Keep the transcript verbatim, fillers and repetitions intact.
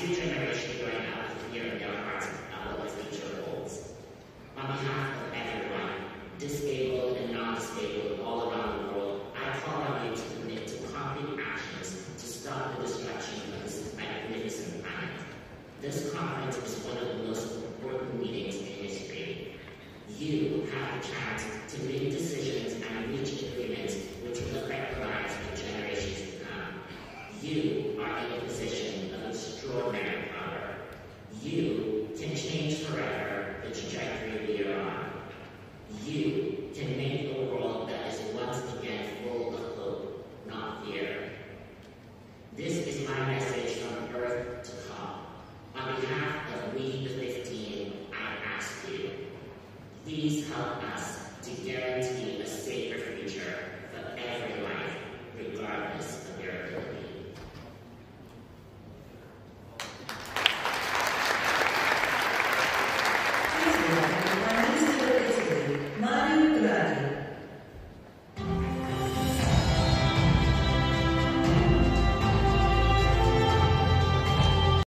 see a generation growing up with fear in their hearts about what the future holds. On behalf of everyone, disabled and non-disabled all around the world, I call on you to commit to concrete actions to stop the destruction of this magnificent planet. This conference is one of the most important meetings in history. You have the chance to make decisions